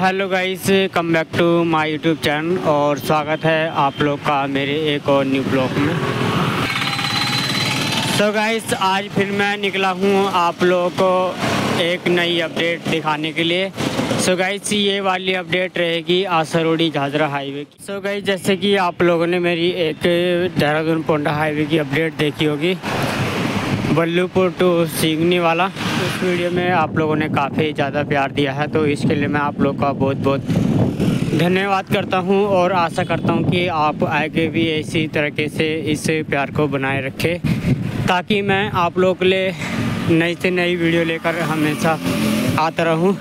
Hello guys, come back to my YouTube channel और स्वागत है आप लोग का मेरे एक और न्यू ब्लॉग में। सो गाइस, आज फिर मैं निकला हूँ आप लोगों को एक नई अपडेट दिखाने के लिए। सो गाइस, ये वाली अपडेट रहेगी आसरोड़ी झाझरा हाईवे की। सो गाइस, जैसे कि आप लोगों ने मेरी एक देहरादून पोंडा हाईवे की अपडेट देखी होगी, बल्लूपुर टू सिगनी वाला। उस वीडियो में आप लोगों ने काफ़ी ज़्यादा प्यार दिया है, तो इसके लिए मैं आप लोग का बहुत बहुत धन्यवाद करता हूं और आशा करता हूं कि आप आगे भी इसी तरीके से इस प्यार को बनाए रखें, ताकि मैं आप लोगों के लिए नई से नई वीडियो लेकर हमेशा आता रहूं।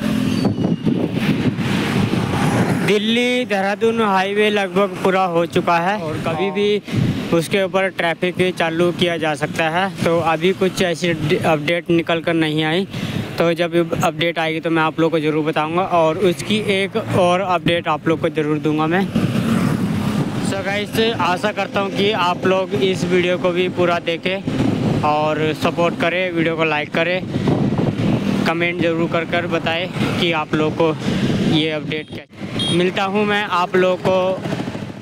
दिल्ली देहरादून हाईवे लगभग पूरा हो चुका है और कभी भी उसके ऊपर ट्रैफिक चालू किया जा सकता है। तो अभी कुछ ऐसी अपडेट निकल कर नहीं आई, तो जब अपडेट आएगी तो मैं आप लोग को ज़रूर बताऊंगा और उसकी एक और अपडेट आप लोग को ज़रूर दूंगा मैं। सो गाइस, आशा करता हूं कि आप लोग इस वीडियो को भी पूरा देखें और सपोर्ट करें, वीडियो को लाइक करें, कमेंट ज़रूर कर बताएं कि आप लोग को ये अपडेट क्या। मिलता हूँ मैं आप लोगों को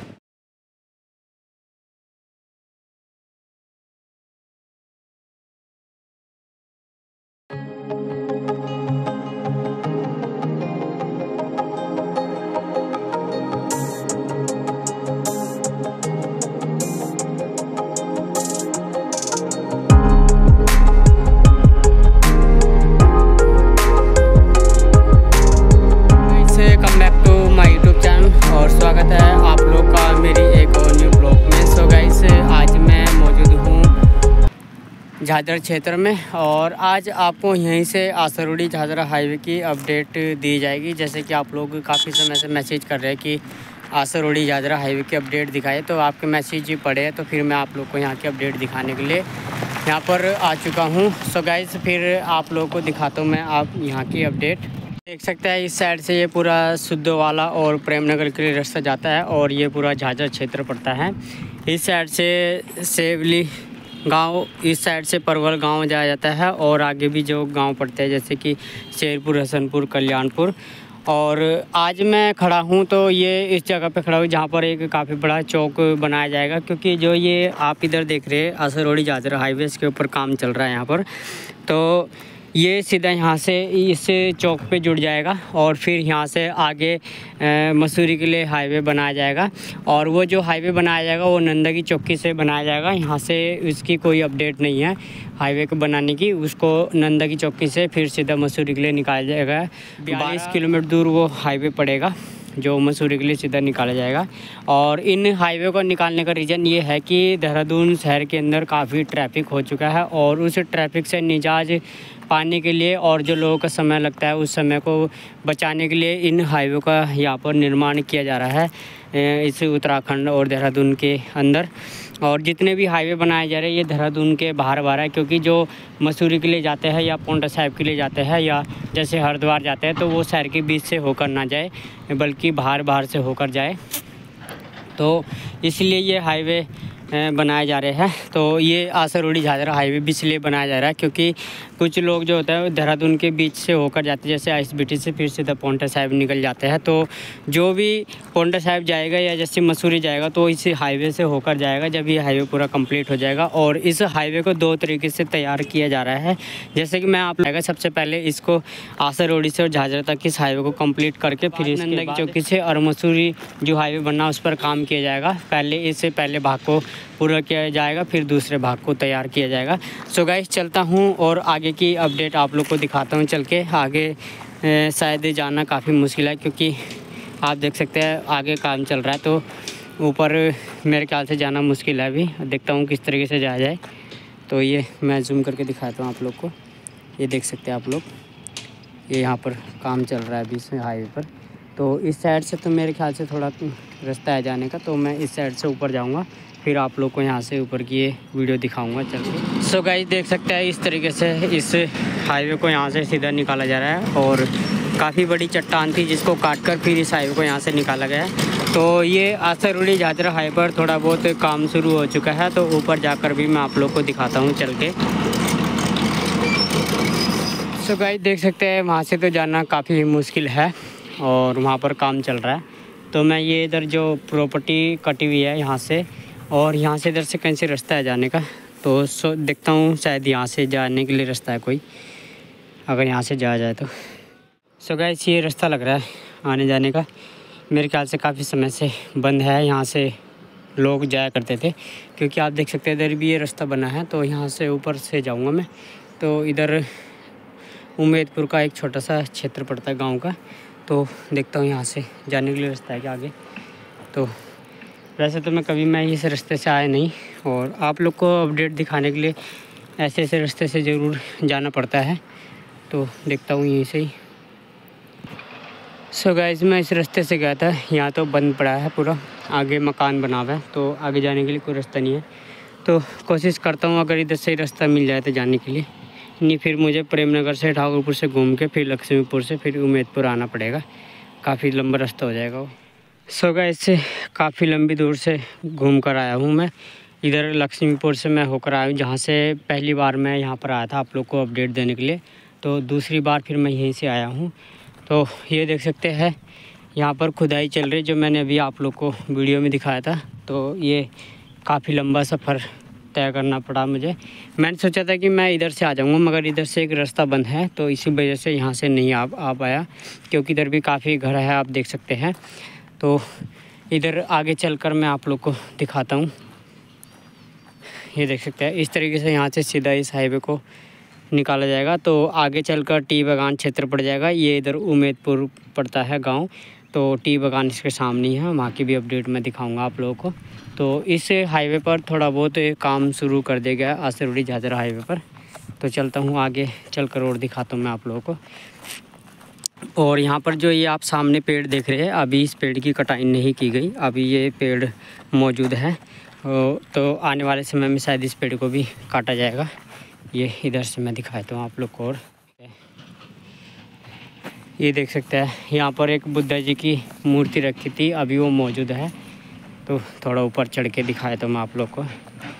और स्वागत है आप लोग का मेरी एक और न्यू ब्लॉग में। सो गाइस, आज मैं मौजूद हूँ झाझरा क्षेत्र में और आज आपको यहीं से आसरोड़ी झाझरा हाईवे की अपडेट दी जाएगी। जैसे कि आप लोग काफ़ी समय से मैसेज कर रहे हैं कि आसरोड़ी झाझरा हाईवे की अपडेट दिखाए, तो आपके मैसेज पढ़े तो फिर मैं आप लोग को यहाँ की अपडेट दिखाने के लिए यहाँ पर आ चुका हूँ। सो गाइस, फिर आप लोगों को दिखाता हूँ मैं आप यहाँ की अपडेट। देख सकते हैं इस साइड से ये पूरा सुद्धोवाला और प्रेमनगर के लिए रास्ता जाता है और ये पूरा झाझरा क्षेत्र पड़ता है। इस साइड से सेवली गांव, इस साइड से परवल गांव जाया जाता है और आगे भी जो गांव पड़ते हैं जैसे कि शेरपुर, हसनपुर, कल्याणपुर। और आज मैं खड़ा हूं तो ये इस जगह पे खड़ा हूं जहां पर एक काफ़ी बड़ा चौक बनाया जाएगा, क्योंकि जो ये आप इधर देख रहे हैं आसरोड़ी झाझरा हाईवे, इसके ऊपर काम चल रहा है यहाँ पर। तो ये सीधा यहाँ से इस चौक पे जुड़ जाएगा और फिर यहाँ से आगे मसूरी के लिए हाईवे बनाया जाएगा। और वो जो हाईवे बनाया जाएगा वो नंदा की चौकी से बनाया जाएगा। यहाँ से उसकी कोई अपडेट नहीं है हाईवे को बनाने की, उसको नंदा की चौकी से फिर सीधा मसूरी के लिए निकाला जाएगा। 22 किलोमीटर दूर वो हाईवे पड़ेगा जो मसूरी के लिए सीधा निकाला जाएगा। और इन हाईवे को निकालने का रीज़न ये है कि देहरादून शहर के अंदर काफ़ी ट्रैफिक हो चुका है और उस ट्रैफिक से निजात पाने के लिए और जो लोगों का समय लगता है उस समय को बचाने के लिए इन हाईवे का यहाँ पर निर्माण किया जा रहा है इस उत्तराखंड और देहरादून के अंदर। और जितने भी हाईवे बनाए जा रहे हैं ये देहरादून के बाहर है, क्योंकि जो मसूरी के लिए जाते हैं या पोंटा साहिब के लिए जाते हैं या जैसे हरिद्वार जाते हैं तो वो शहर के बीच से होकर ना जाए बल्कि बाहर से होकर जाए। तो इसलिए ये हाईवे बनाए जा रहे हैं। तो ये आसरोड़ी झाझरा हाईवे भी इसलिए बनाया जा रहा है क्योंकि कुछ लोग जो होता है देहरादून के बीच से होकर जाते हैं, जैसे आईएसबीटी से फिर सीधा पोंटा साहिब निकल जाते हैं। तो जो भी पोंटा साहिब जाएगा या जैसे मसूरी जाएगा तो इस हाईवे से होकर जाएगा जब ये हाईवे पूरा कंप्लीट हो जाएगा। और इस हाईवे को 2 तरीके से तैयार किया जा रहा है। जैसे कि मैं आप लोगों सबसे पहले इसको आसरोड़ी से और झाझरा तक इस हाईवे को कम्प्लीट करके फिर नंदा की चौकी से और मसूरी जो हाईवे बनना उस पर काम किया जाएगा। इससे पहले भाग को पूरा किया जाएगा, फिर दूसरे भाग को तैयार किया जाएगा। सो गाइस, चलता हूँ और आगे की अपडेट आप लोग को दिखाता हूँ चल के। आगे शायद जाना काफ़ी मुश्किल है क्योंकि आप देख सकते हैं आगे काम चल रहा है, तो ऊपर मेरे ख्याल से जाना मुश्किल है। अभी देखता हूँ किस तरीके से जाया जाए। तो ये मैं जूम करके दिखाता हूँ आप लोग को। ये देख सकते हैं आप लोग, ये यहाँ पर काम चल रहा है अभी इस हाईवे पर। तो इस साइड से तो मेरे ख्याल से थोड़ा रास्ता है जाने का, तो मैं इस साइड से ऊपर जाऊँगा, फिर आप लोग को यहाँ से ऊपर की ये वीडियो दिखाऊंगा चल के। सो गाइस, देख सकते हैं इस तरीके से इस हाईवे को यहाँ से सीधा निकाला जा रहा है और काफ़ी बड़ी चट्टान थी जिसको काट कर फिर इस हाईवे को यहाँ से निकाला गया है। तो ये आसरोड़ी झाझरा हाईवे पर थोड़ा बहुत काम शुरू हो चुका है, तो ऊपर जाकर भी मैं आप लोग को दिखाता हूँ चल के। सो गाइस, देख सकते हैं वहाँ से तो जाना काफ़ी मुश्किल है। और वहाँ पर काम चल रहा है। तो मैं ये इधर जो प्रॉपर्टी कटी हुई है यहाँ से, और यहाँ से इधर से कहीं से रास्ता है जाने का, तो देखता हूँ शायद यहाँ से जाने के लिए रास्ता है कोई, अगर यहाँ से जाया जाए तो। सो गाइस ये रास्ता लग रहा है आने जाने का, मेरे ख्याल से काफ़ी समय से बंद है। यहाँ से लोग जाया करते थे, क्योंकि आप देख सकते हैं इधर भी ये रास्ता बना है। तो यहाँ से ऊपर से जाऊँगा मैं, तो इधर उम्मेदपुर का एक छोटा सा क्षेत्र पड़ता है गांव का। तो देखता हूँ यहाँ से जाने के लिए रास्ता है क्या आगे। तो वैसे तो मैं इस रास्ते से आया नहीं, और आप लोग को अपडेट दिखाने के लिए ऐसे ऐसे रास्ते से ज़रूर जाना पड़ता है। तो देखता हूँ यहीं से ही। सो गाइस मैं इस रास्ते से गया था, यहाँ तो बंद पड़ा है पूरा, आगे मकान बना हुआ है, तो आगे जाने के लिए कोई रास्ता नहीं है। तो कोशिश करता हूँ अगर इधर से ही रास्ता मिल जाए तो जाने के लिए, नहीं फिर मुझे प्रेमनगर से ठाकुरपुर से घूम के फिर लक्ष्मीपुर से फिर उम्मेदपुर आना पड़ेगा, काफ़ी लंबा रास्ता हो जाएगा वो। सो गाइस से काफ़ी लंबी दूर से घूम कर आया हूँ मैं, इधर लक्ष्मीपुर से मैं होकर आया हूँ, जहाँ से पहली बार मैं यहाँ पर आया था आप लोग को अपडेट देने के लिए। तो दूसरी बार फिर मैं यहीं से आया हूँ। तो ये देख सकते हैं यहाँ पर खुदाई चल रही, जो मैंने अभी आप लोग को वीडियो में दिखाया था। तो ये काफ़ी लंबा सफ़र तय करना पड़ा मुझे। मैंने सोचा था कि मैं इधर से आ जाऊँगा, मगर इधर से एक रास्ता बंद है, तो इसी वजह से यहाँ से नहीं आ पाया, क्योंकि इधर भी काफ़ी घर है आप देख सकते हैं। तो इधर आगे चलकर मैं आप लोग को दिखाता हूँ। ये देख सकते हैं इस तरीके से यहाँ से सीधा इस हाईवे को निकाला जाएगा, तो आगे चलकर टी बागान क्षेत्र पड़ जाएगा। ये इधर उम्मेदपुर पड़ता है गांव, तो टी बागान इसके सामने ही है, वहाँ की भी अपडेट मैं दिखाऊंगा आप लोगों को। तो इस हाईवे पर थोड़ा बहुत काम शुरू कर दिया गया है, आसरौली झाझरा हाईवे पर। तो चलता हूँ आगे चलकर और दिखाता हूँ मैं आप लोगों को। और यहाँ पर जो ये आप सामने पेड़ देख रहे हैं, अभी इस पेड़ की कटाई नहीं की गई, अभी ये पेड़ मौजूद है। तो आने वाले समय में शायद इस पेड़ को भी काटा जाएगा। ये इधर से मैं दिखाता हूँ आप लोग को। और ये देख सकते हैं यहाँ पर एक बुद्धा जी की मूर्ति रखी थी, अभी वो मौजूद है। तो थोड़ा ऊपर चढ़ के दिखाया था मैं आप लोग को,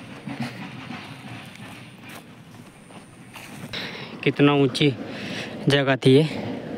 कितना ऊंची जगह थी ये।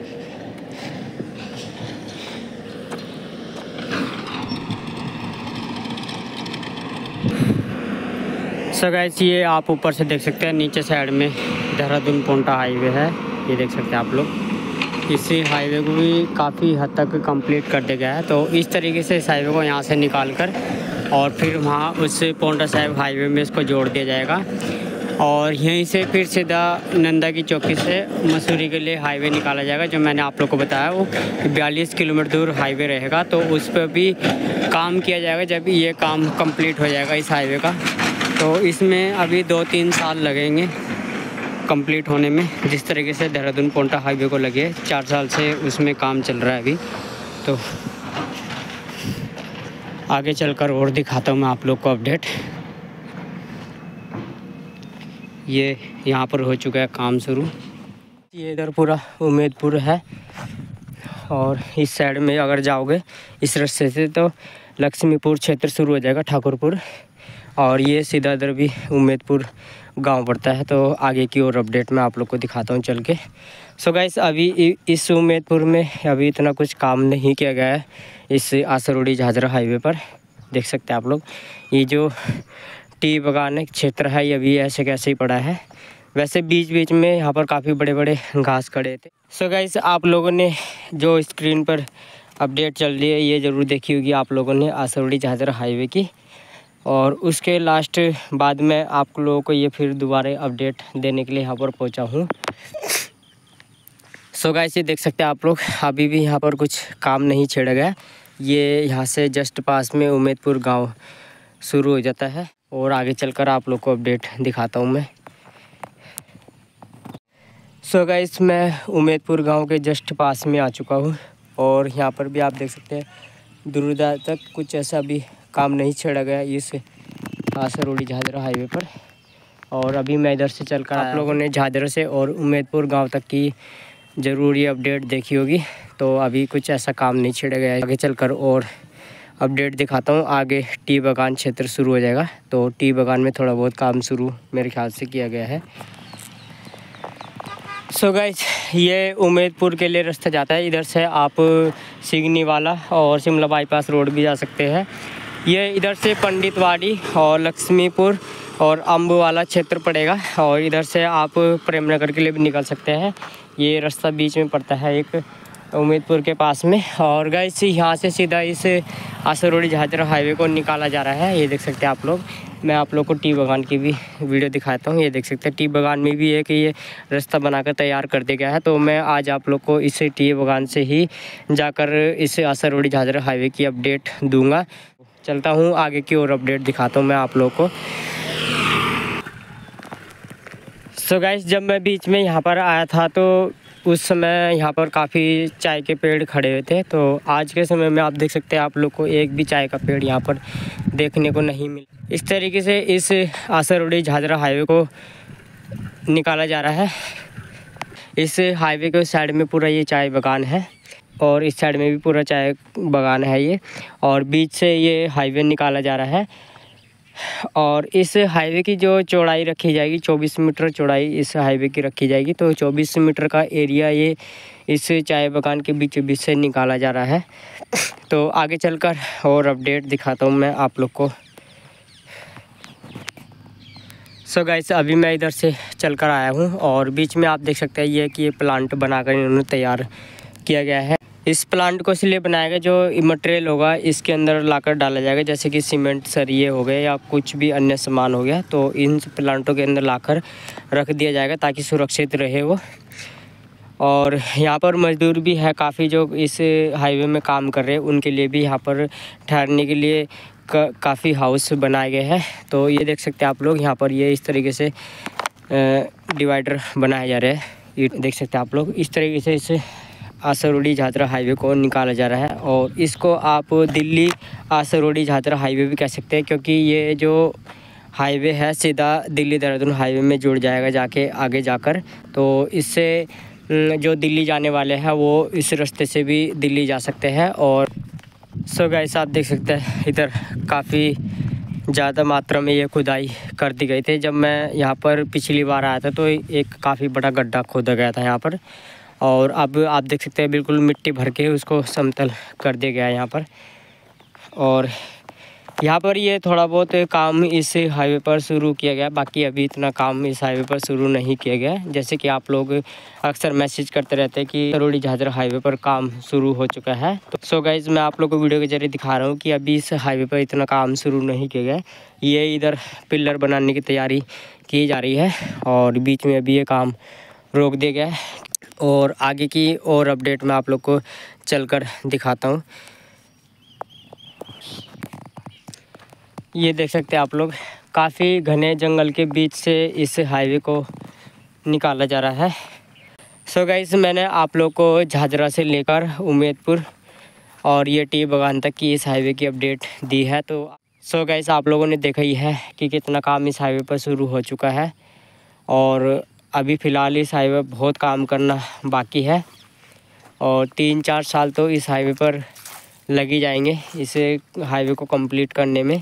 सो गाइस ये आप ऊपर से देख सकते हैं, नीचे साइड में देहरादून पोंटा हाईवे है, ये देख सकते हैं आप लोग। इसी हाईवे को भी काफ़ी हद तक कंप्लीट कर दिया गया है। तो इस तरीके से इस हाईवे को यहाँ से निकाल कर और फिर वहाँ उस पोंटा साहिब हाईवे में इसको जोड़ दिया जाएगा, और यहीं से फिर सीधा नंदा की चौकी से मसूरी के लिए हाईवे निकाला जाएगा। जो मैंने आप लोग को बताया वो 42 किलोमीटर दूर हाईवे रहेगा। तो उस पर भी काम किया जाएगा जब ये काम कंप्लीट हो जाएगा इस हाईवे का। तो इसमें अभी 2-3 साल लगेंगे कंप्लीट होने में, जिस तरीके से देहरादून पोंटा हाईवे को लगे 4 साल से उसमें काम चल रहा है अभी। तो आगे चलकर और दिखाता हूँ मैं आप लोग को अपडेट। ये यहाँ पर हो चुका है काम शुरू। ये इधर पूरा उम्मेदपुर है, और इस साइड में अगर जाओगे इस रास्ते से तो लक्ष्मीपुर क्षेत्र शुरू हो जाएगा, ठाकुरपुर, और ये सीधा इधर भी उम्मेदपुर गांव पड़ता है। तो आगे की और अपडेट मैं आप लोग को दिखाता हूँ चल के। सो गाइस अभी इस उम्मेदपुर में अभी इतना कुछ काम नहीं किया गया है इस आसरौली झाझरा हाईवे पर। देख सकते हैं आप लोग, ये जो टी बागान क्षेत्र है ये अभी ऐसे कैसे ही पड़ा है। वैसे बीच बीच में यहाँ पर काफ़ी बड़े बड़े घास खड़े थे। सो गाइस आप लोगों ने जो स्क्रीन पर अपडेट चल रही है ये ज़रूर देखी होगी आप लोगों ने आसरौली झाझरा हाईवे की, और उसके लास्ट बाद में आप लोगों को ये फिर दोबारा अपडेट देने के लिए यहाँ पर पहुँचा हूँ। सो गाइस ये देख सकते हैं आप लोग, अभी भी यहाँ पर कुछ काम नहीं छेड़ा गया। ये यहाँ से जस्ट पास में उम्मेदपुर गांव शुरू हो जाता है, और आगे चलकर आप लोग को अपडेट दिखाता हूँ मैं। सो गाइस मैं उम्मेदपुर गांव के जस्ट पास में आ चुका हूँ, और यहाँ पर भी आप देख सकते हैं दूर तक कुछ ऐसा भी काम नहीं छेड़ा गया इस आसरौली झाझरा हाईवे पर। और अभी मैं इधर से चलकर आप लोगों ने झाझरा से और उम्मेदपुर गांव तक की ज़रूरी अपडेट देखी होगी। तो अभी कुछ ऐसा काम नहीं छेड़ा गया है। आगे चलकर और अपडेट दिखाता हूँ। आगे टी बागान क्षेत्र शुरू हो जाएगा, तो टी बागान में थोड़ा बहुत काम शुरू मेरे ख्याल से किया गया है। सो गाइस, ये उम्मेदपुर के लिए रास्ता जाता है। इधर से आप सिगनी वाला और शिमला बाईपास रोड भी जा सकते हैं। ये इधर से पंडितवाड़ी और लक्ष्मीपुर और अम्ब वाला क्षेत्र पड़ेगा और इधर से आप प्रेमनगर के लिए भी निकल सकते हैं। ये रास्ता बीच में पड़ता है एक उम्मेदपुर के पास में। और गाइस, यहाँ से सीधा इस आसरोड़ी झाझरा हाईवे को निकाला जा रहा है। ये देख सकते हैं आप लोग। मैं आप लोग को टी बागान की भी वीडियो दिखाता हूँ। ये देख सकते हैं टी बागान में भी है कि ये रास्ता बनाकर तैयार कर दिया गया है। तो मैं आज आप लोग को इस टी बागान से ही जाकर इस आसरोड़ी झाझरा हाईवे की अपडेट दूंगा। चलता हूँ आगे की और अपडेट दिखाता हूँ मैं आप लोग को। सो गाइस, जब मैं बीच में यहाँ पर आया था तो उस समय यहाँ पर काफ़ी चाय के पेड़ खड़े हुए थे। तो आज के समय में आप देख सकते हैं आप लोग को एक भी चाय का पेड़ यहाँ पर देखने को नहीं मिला। इस तरीके से इस आसरोड़ी झाझरा हाईवे को निकाला जा रहा है। इस हाईवे के साइड में पूरा ये चाय बागान है और इस साइड में भी पूरा चाय बागान है ये, और बीच से ये हाईवे निकाला जा रहा है। और इस हाईवे की जो चौड़ाई रखी जाएगी, 24 मीटर चौड़ाई इस हाईवे की रखी जाएगी। तो 24 मीटर का एरिया ये इस चाय बागान के बीचों बीच से निकाला जा रहा है। तो आगे चलकर और अपडेट दिखाता हूँ मैं आप लोग को। सो गाइस, अभी मैं इधर से चलकर आया हूँ और बीच में आप देख सकते हैं ये कि ये प्लांट बनाकर इन्होंने तैयार किया गया है। इस प्लांट को इसलिए बनाया गया जो मटेरियल होगा इसके अंदर लाकर डाला जाएगा, जैसे कि सीमेंट सरिये हो गए या कुछ भी अन्य सामान हो गया, तो इन प्लांटों के अंदर लाकर रख दिया जाएगा ताकि सुरक्षित रहे वो। और यहाँ पर मजदूर भी है काफ़ी जो इस हाईवे में काम कर रहे हैं, उनके लिए भी यहाँ पर ठहरने के लिए काफ़ी हाउस बनाए गए हैं। तो ये देख सकते हैं आप लोग, यहाँ पर ये इस तरीके से डिवाइडर बनाए जा रहे हैं। ये देख सकते हैं आप लोग, इस तरीके से इस आसरोड़ी झाझरा हाईवे को निकाला जा रहा है। और इसको आप दिल्ली आसरोड़ी झाझरा हाईवे भी कह सकते हैं, क्योंकि ये जो हाईवे है सीधा दिल्ली देहरादून हाईवे में जुड़ जाएगा जाके आगे जाकर। तो इससे जो दिल्ली जाने वाले हैं वो इस रास्ते से भी दिल्ली जा सकते हैं। और सो गाइस, आप देख सकते हैं इधर काफ़ी ज़्यादा मात्रा में ये खुदाई कर दी गई थी। जब मैं यहाँ पर पिछली बार आया था तो एक काफ़ी बड़ा गड्ढा खोदा गया था यहाँ पर, और अब आप देख सकते हैं बिल्कुल मिट्टी भर के उसको समतल कर दिया गया है यहाँ पर। और यहाँ पर ये थोड़ा बहुत काम इस हाईवे पर शुरू किया गया, बाकी अभी इतना काम इस हाईवे पर शुरू नहीं किया गया है। जैसे कि आप लोग अक्सर मैसेज करते रहते हैं कि आसरोड़ी झाझरा हाईवे पर काम शुरू हो चुका है। तो सो गाइस, मैं आप लोग को वीडियो के जरिए दिखा रहा हूँ कि अभी इस हाईवे पर इतना काम शुरू नहीं किया गया है। ये इधर पिलर बनाने की तैयारी की जा रही है और बीच में अभी ये काम रोक दिया गया है। और आगे की और अपडेट मैं आप लोग को चलकर दिखाता हूँ। ये देख सकते हैं आप लोग, काफ़ी घने जंगल के बीच से इस हाईवे को निकाला जा रहा है। सो गाइस, मैंने आप लोग को झाझरा से लेकर उम्मेदपुर और ये टी बागान तक की इस हाईवे की अपडेट दी है। तो सो गाइस, आप लोगों ने देखा ही है कि कितना काम इस हाईवे पर शुरू हो चुका है और अभी फ़िलहाल इस हाईवे पर बहुत काम करना बाकी है और 3-4 साल तो इस हाईवे पर लग ही जाएंगे इस हाईवे को कंप्लीट करने में।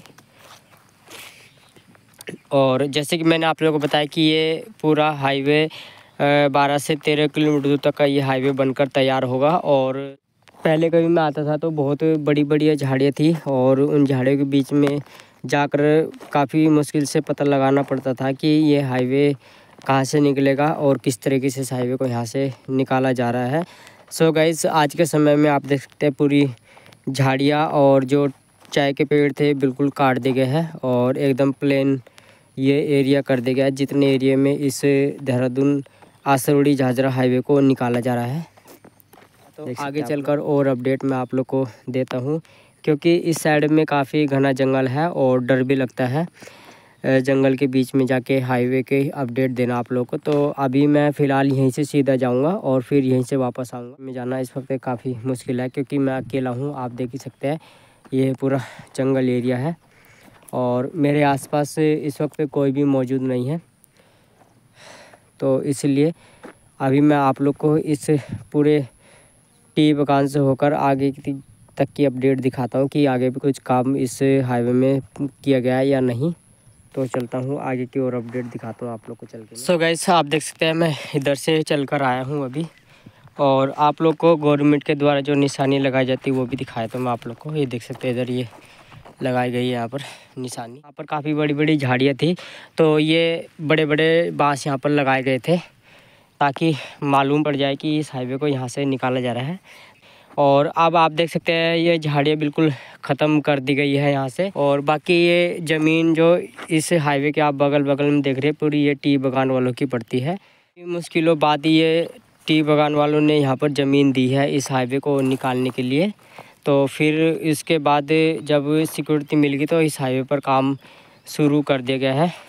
और जैसे कि मैंने आप लोगों को बताया कि ये पूरा हाईवे 12 से 13 किलोमीटर दूर तक का ये हाईवे बनकर तैयार होगा। और पहले कभी मैं आता था तो बहुत बड़ी बड़ी झाड़ियाँ थी और उन झाड़ियों के बीच में जाकर काफ़ी मुश्किल से पता लगाना पड़ता था कि ये हाईवे कहाँ से निकलेगा और किस तरीके से इस हाईवे को यहाँ से निकाला जा रहा है। सो गाइस, आज के समय में आप देख सकते हैं पूरी झाड़ियाँ और जो चाय के पेड़ थे बिल्कुल काट दिए गए हैं और एकदम प्लेन ये एरिया कर दिया गया है, जितने एरिया में इस देहरादून आसरोड़ी झाझरा हाईवे को निकाला जा रहा है। तो आगे चलकर और अपडेट मैं आप लोग को देता हूँ, क्योंकि इस साइड में काफ़ी घना जंगल है और डर भी लगता है जंगल के बीच में जाके हाईवे के अपडेट देना आप लोग को। तो अभी मैं फ़िलहाल यहीं से सीधा जाऊंगा और फिर यहीं से वापस आऊँगा। मैं जाना इस वक्त काफ़ी मुश्किल है क्योंकि मैं अकेला हूँ, आप देख ही सकते हैं ये पूरा जंगल एरिया है और मेरे आसपास इस वक्त कोई भी मौजूद नहीं है। तो इसलिए अभी मैं आप लोग को इस पूरे टी बागान से होकर आगे तक की अपडेट दिखाता हूँ कि आगे भी कुछ काम इस हाईवे में किया गया है या नहीं। तो चलता हूँ आगे की और अपडेट दिखाता हूँ आप लोग को चल के। सो गाइस आप देख सकते हैं मैं इधर से चल कर आया हूँ अभी, और आप लोग को गवर्नमेंट के द्वारा जो निशानी लगाई जाती है वो भी दिखाया तो मैं आप लोग को। ये देख सकते हैं इधर ये लगाई गई है यहाँ पर निशानी। यहाँ पर काफ़ी बड़ी बड़ी झाड़ियाँ थी, तो ये बड़े बड़े बांस यहाँ पर लगाए गए थे ताकि मालूम पड़ जाए कि इस हाईवे को यहाँ से निकाला जा रहा है। और अब आप देख सकते हैं ये झाड़ियाँ बिल्कुल ख़त्म कर दी गई है यहाँ से। और बाकी ये ज़मीन जो इस हाईवे के आप बगल बगल में देख रहे हैं पूरी ये टी बागान वालों की पड़ती है। मुश्किलों बाद ये टी बागान वालों ने यहाँ पर ज़मीन दी है इस हाईवे को निकालने के लिए। तो फिर इसके बाद जब सिक्योरिटी मिल गई तो इस हाईवे पर काम शुरू कर दिया गया है।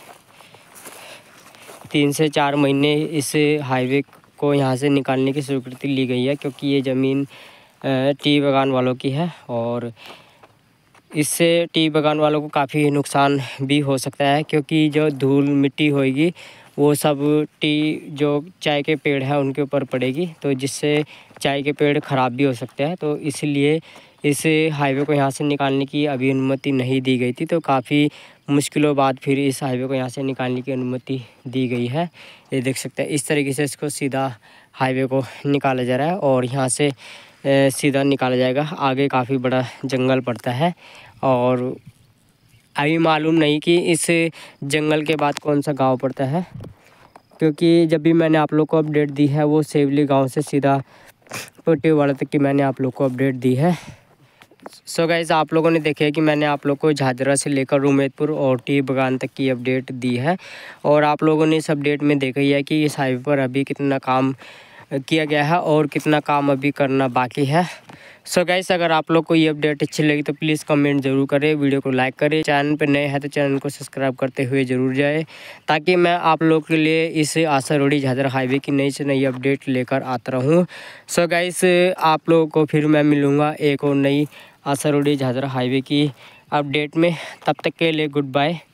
3 से 4 महीने इस हाईवे को यहाँ से निकालने की स्वीकृति ली गई है, क्योंकि ये ज़मीन टी बागान वालों की है और इससे टी बागान वालों को काफ़ी नुकसान भी हो सकता है, क्योंकि जो धूल मिट्टी होएगी वो सब टी जो चाय के पेड़ हैं उनके ऊपर पड़ेगी, तो जिससे चाय के पेड़ ख़राब भी हो सकते हैं। तो इसलिए इस हाईवे को यहाँ से निकालने की अभी अनुमति नहीं दी गई थी, तो काफ़ी मुश्किलों बाद फिर इस हाईवे को यहाँ से निकालने की अनुमति दी गई है। ये देख सकते हैं इस तरीके से इसको सीधा हाईवे को निकाला जा रहा है और यहाँ से सीधा निकाला जाएगा। आगे काफ़ी बड़ा जंगल पड़ता है और अभी मालूम नहीं कि इस जंगल के बाद कौन सा गांव पड़ता है, क्योंकि जब भी मैंने आप लोग को अपडेट दी है वो सेवली गांव से सीधा पोटेवाड़ा तक की मैंने आप लोग को अपडेट दी है। सो गाइस आप लोगों ने देखा है कि मैंने आप लोग को झाझरा से लेकर उम्मेदपुर और टी बागान तक की अपडेट दी है, और आप लोगों ने इस अपडेट में देखा ही है कि इस हाईवे पर अभी कितना काम किया गया है और कितना काम अभी करना बाकी है। सो गाइस अगर आप लोग को ये अपडेट अच्छी लगी तो प्लीज़ कमेंट ज़रूर करें, वीडियो को लाइक करें, चैनल पर नए हैं तो चैनल को सब्सक्राइब करते हुए ज़रूर जाए, ताकि मैं आप लोग के लिए इस आसरौली झाझरा हाईवे की नई से नई अपडेट लेकर आता रहूँ। सो गाइस आप लोगों को फिर मैं मिलूँगा एक और नई आसरौली झाझरा हाईवे की अपडेट में। तब तक के लिए गुड बाय।